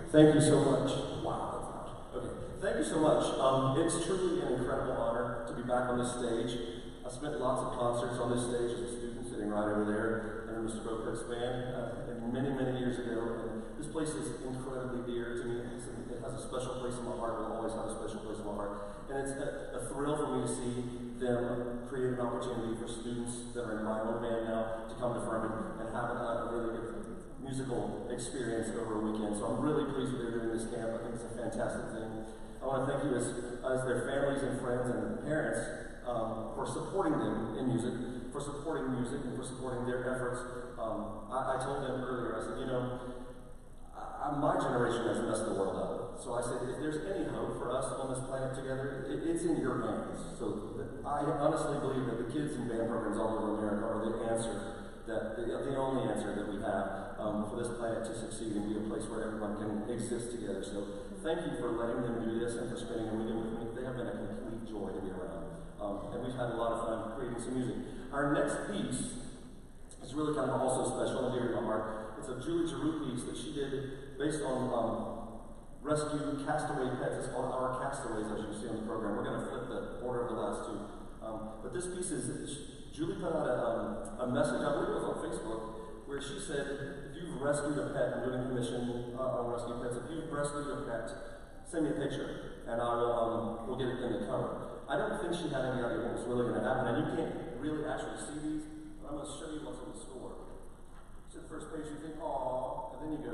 Thank you so much. Wow, that's loud. Okay, thank you so much. It's truly an incredible honor to be back on this stage. I spent lots of concerts on this stage as a student, sitting right over there under Mr. Bocook's band many, many years ago. And this place is incredibly dear to me. It has a special place in my heart. It will always have a special place in my heart. And it's a thrill for me to see them create an opportunity for students that are in my own band now to come to Furman and have a really good musical experience over a weekend. So I'm really pleased that they're doing this camp. I think it's a fantastic thing. I want to thank you as their families and friends and parents for supporting them in music, for supporting music and for supporting their efforts. I told them earlier, I said, you know, my generation has messed the world up. So I said, if there's any hope for us on this planet together, it's in your hands. So I honestly believe that the kids in band programs all over America are the answer, the only answer that we have for this planet to succeed and be a place where everyone can exist together. So thank you for letting them do this and for spending a weekend with me. They have been a complete joy to be around. And we've had a lot of fun creating some music. Our next piece is really kind of also special and dear to my heart. It's a Leslie Gilreath piece that she did based on rescue castaway pets. It's called Our Castaways, as you see on the program. We're going to flip the order of the last two. But this piece is, Julie put out a message, I believe it was on Facebook, where she said, if you've rescued a pet, I'm doing a commission on rescue pets, if you've rescued a pet, send me a picture, and I will we'll get it in the cover. I don't think she had any idea what was really going to happen, and you can't really actually see these, but I'm going to show you what's on the score. So the first page, you think, aww, and then you go,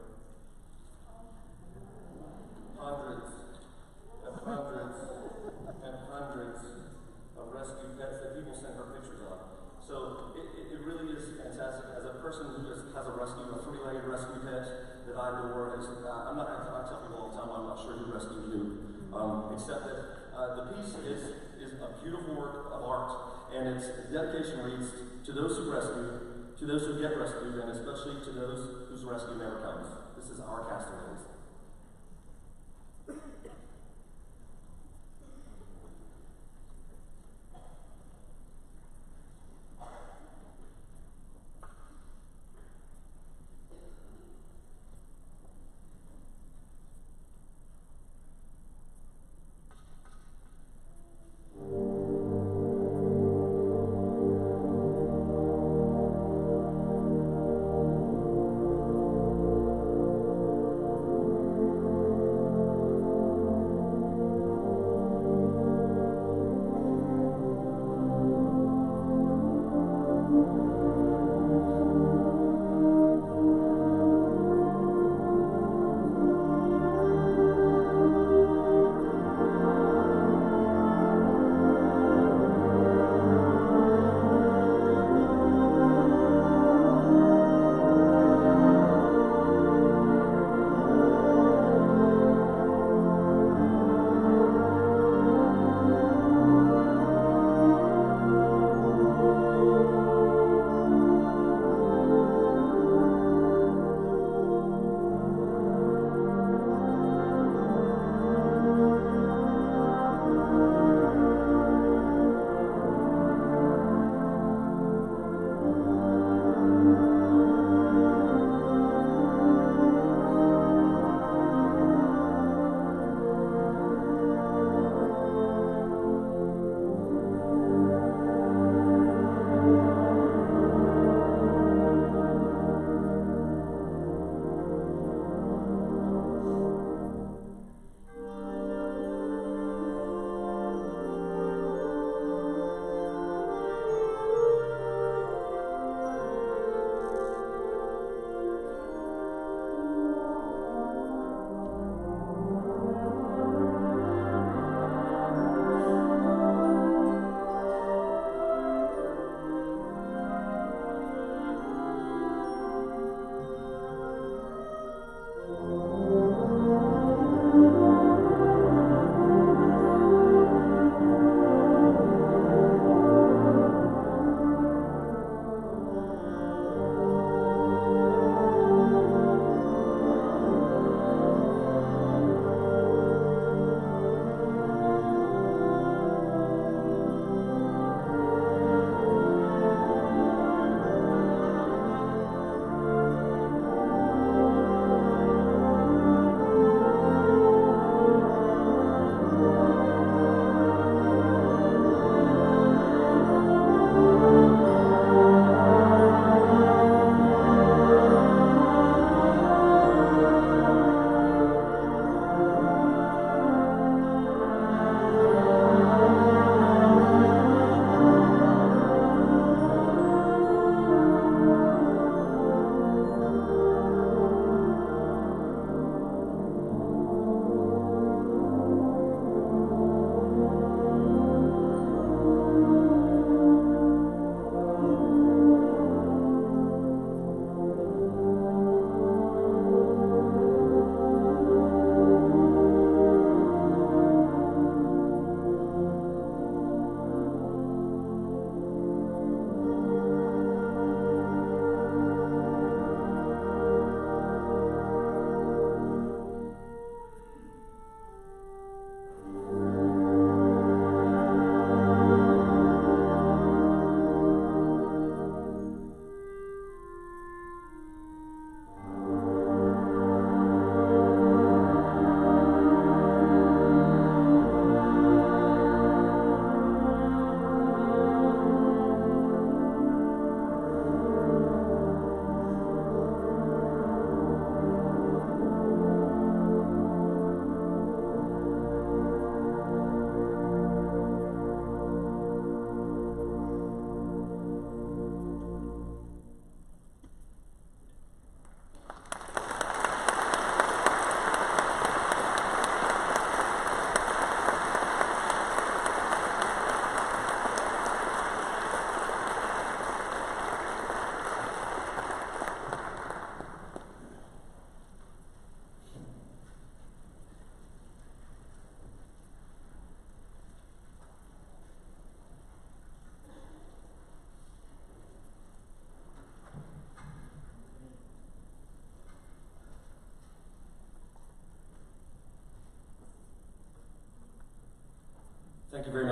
hundreds and hundreds and hundreds of rescue pets that people send her pictures of. So it really is fantastic. As a person who has a rescue, a three-legged rescue pet that I adore, I tell people all the time I'm not sure who rescued who, except that the piece is a beautiful work of art, and its dedication reads to those who rescue, to those who get rescued, and especially to those whose rescue never comes. This is Our Castaways.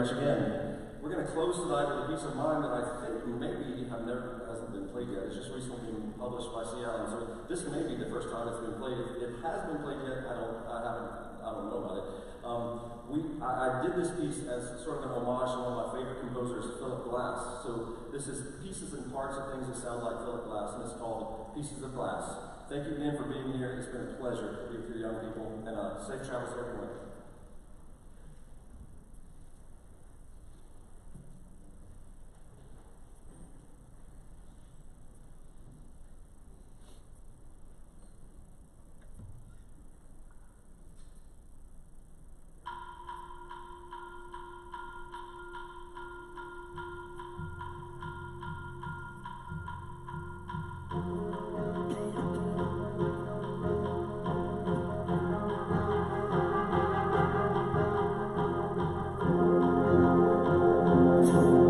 much again. We're going to close tonight with a piece of mine that I think maybe hasn't been played yet. It's just recently been published by C. Allen, so this may be the first time it's been played. If it has been played yet, I don't know about it. I did this piece as sort of an homage to one of my favorite composers, Philip Glass. So this is pieces and parts of things that sound like Philip Glass, and it's called Pieces of Glass. Thank you again for being here. It's been a pleasure to be with your young people, and safe travels to everyone. Thank you.